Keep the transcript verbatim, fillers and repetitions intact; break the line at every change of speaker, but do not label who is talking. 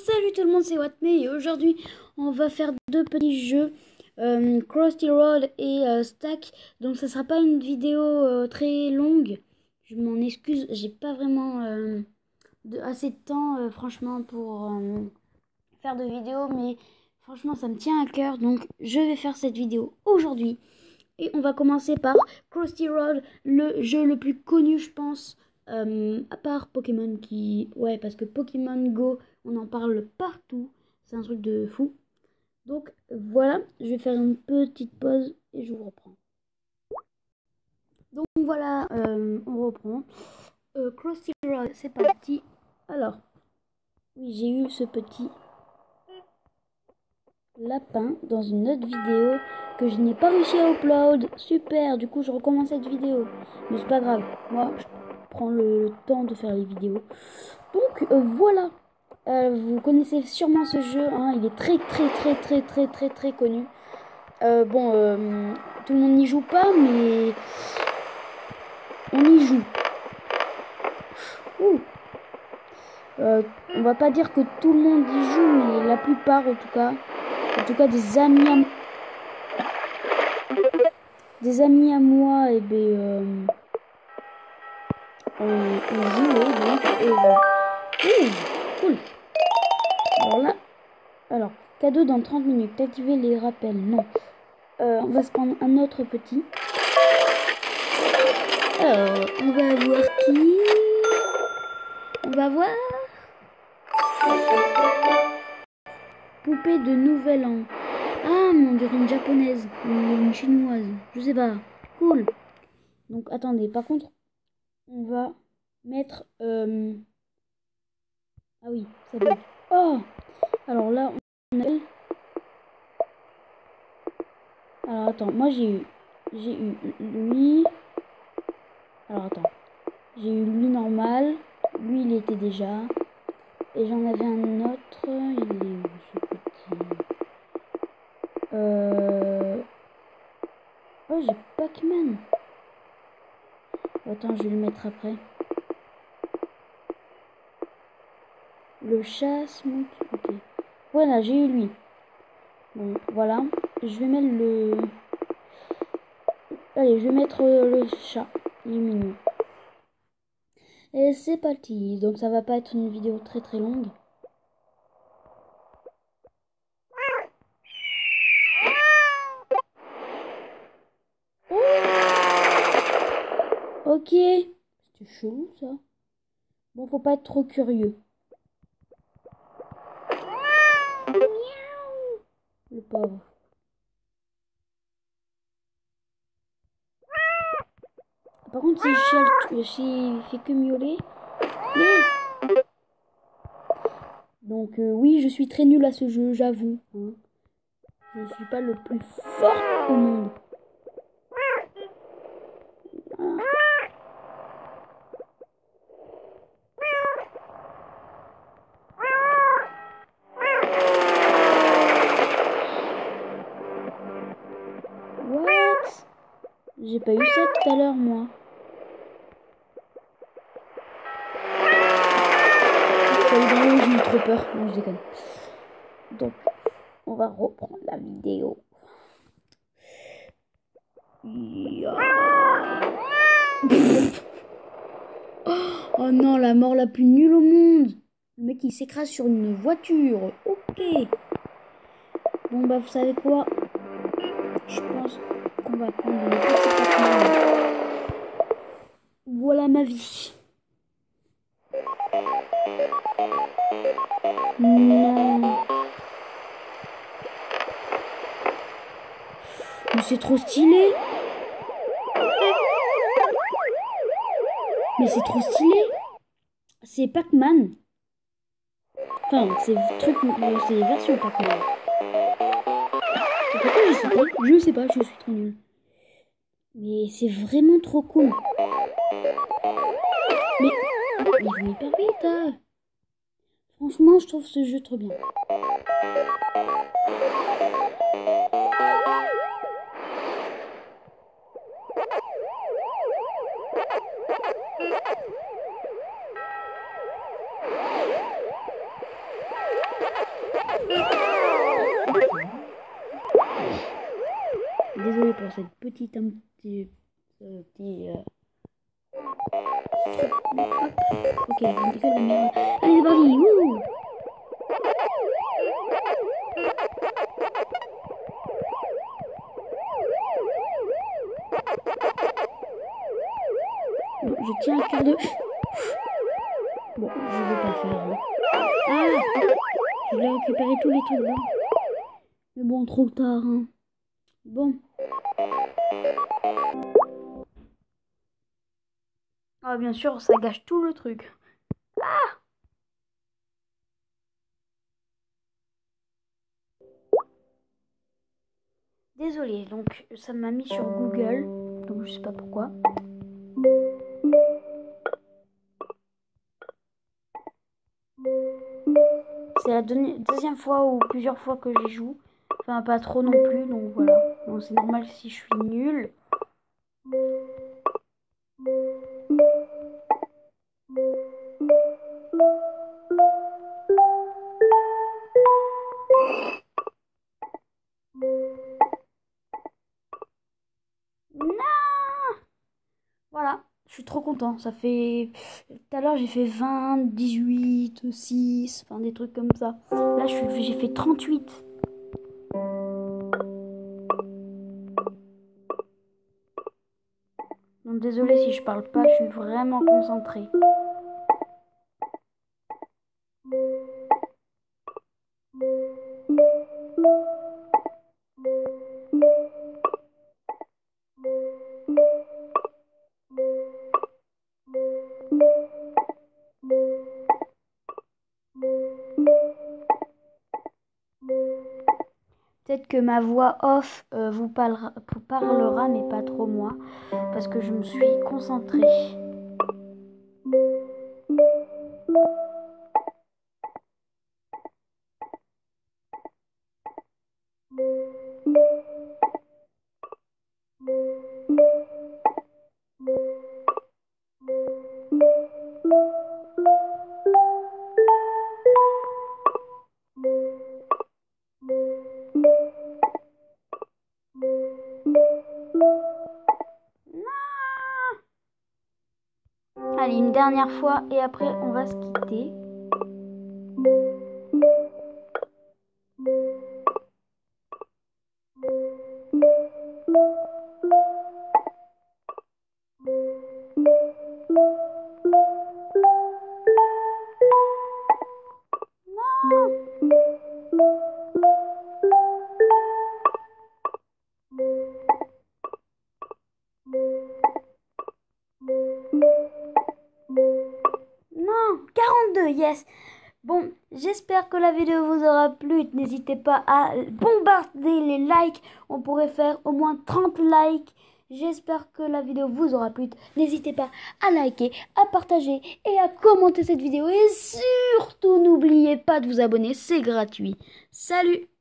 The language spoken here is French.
Salut tout le monde, c'est Watme et aujourd'hui on va faire deux petits jeux, euh, Krusty Road et euh, Stack. Donc ça sera pas une vidéo euh, très longue, je m'en excuse, j'ai pas vraiment euh, de, assez de temps euh, franchement pour euh, faire de vidéos, mais franchement ça me tient à cœur, donc je vais faire cette vidéo aujourd'hui. Et on va commencer par Krusty Road, le jeu le plus connu je pense. Euh, à part Pokémon qui... Ouais, parce que Pokémon Go, on en parle partout. C'est un truc de fou. Donc voilà, je vais faire une petite pause et je vous reprends. Donc voilà, euh, on reprend. Euh, Krusty Road, c'est parti. Alors, oui, j'ai eu ce petit lapin dans une autre vidéo que je n'ai pas réussi à upload. Super, du coup je recommence cette vidéo. Mais c'est pas grave, moi je prends le, le temps de faire les vidéos. Donc euh, voilà, euh, vous connaissez sûrement ce jeu, hein, il est très très très très très très très connu. Euh, bon, euh, tout le monde n'y joue pas, mais on y joue. Ouh. Euh, on va pas dire que tout le monde y joue, mais la plupart en tout cas. En tout cas des amis à moi. Des amis à moi, et ben euh, on, on jouait donc. Et voilà. Ouh, cool. Alors là, alors, cadeau dans trente minutes. Activer les rappels. Non. Euh, on va se prendre un autre petit. Alors, on va voir qui. On va voir. Poupée de Nouvel An. Ah, mais on dirait une japonaise. Ou une chinoise. Je sais pas. Cool. Donc, attendez. Par contre, on va mettre... Euh... Ah oui, ça bug. Oh! Alors là, on a... Alors, attends. Moi, j'ai eu... J'ai eu lui... Alors, attends. J'ai eu lui normal. Lui, il était déjà. Et j'en avais un autre. Il est où, ce petit? Euh... Oh, j'ai Pac-Man. Attends, je vais le mettre après. Le chasse monte. Ok. Voilà, j'ai eu lui. Bon, voilà. Je vais mettre le... Allez, je vais mettre le chat. Il est mignon. Et c'est parti. Donc ça va pas être une vidéo très très longue. Ok. C'était chelou ça. Bon, faut pas être trop curieux. Le pauvre. Par contre, s'il chiale, s'il fait que miauler. Mais... Donc euh, oui, je suis très nulle à ce jeu, j'avoue. Hein. Je ne suis pas le plus fort au monde. Voilà. What? J'ai pas eu ça tout à l'heure, moi. J'ai eu trop peur. Non, je déconne. Donc, on va reprendre la vidéo. Oh non, la mort la plus nulle au monde. Le mec, il s'écrase sur une voiture. Ok. Bon, bah, vous savez quoi? Je pense qu'on va prendre une petite Pac-Man. Voilà ma vie. Non. Mais c'est trop stylé. Mais c'est trop stylé. C'est Pac-Man. Enfin, c'est truc, c'est version Pac-Man. Pourquoi je sais pas? Je sais pas, je suis trop nulle. Mais c'est vraiment trop cool. Mais il va hyper vite. Hein. Franchement, je trouve ce jeu trop bien. sur cette petite un petit, euh, petit euh... Hop. Ok, je me décolle la merde. Allez, c'est parti. Wouh. Bon, je tiens un cœur de... Bon, je vais pas le faire. Hein. Ah, je voulais récupérer tous les trucs blancs. Mais bon, trop tard. Hein. Bon. Ah, bien sûr, ça gâche tout le truc. Ah! Désolée, donc ça m'a mis sur Google. Donc je sais pas pourquoi. C'est la deuxième fois ou plusieurs fois que j'y joue. Enfin, pas trop non plus, donc voilà. Bon, c'est normal si je suis nulle. Non! Voilà, je suis trop content. Ça fait... Tout à l'heure, j'ai fait vingt, dix-huit, six, enfin des trucs comme ça. Là, j'ai fait trente-huit. Donc désolée si je parle pas, je suis vraiment concentrée. Peut-être que ma voix off euh, vous parlera, vous parlera, mais pas trop moi, parce que je me suis concentrée. Allez, une dernière fois et après on va se quitter. Non, quarante-deux, yes. Bon, j'espère que la vidéo vous aura plu. N'hésitez pas à bombarder les likes. On pourrait faire au moins trente likes. J'espère que la vidéo vous aura plu. N'hésitez pas à liker, à partager et à commenter cette vidéo. Et surtout, n'oubliez pas de vous abonner, c'est gratuit. Salut!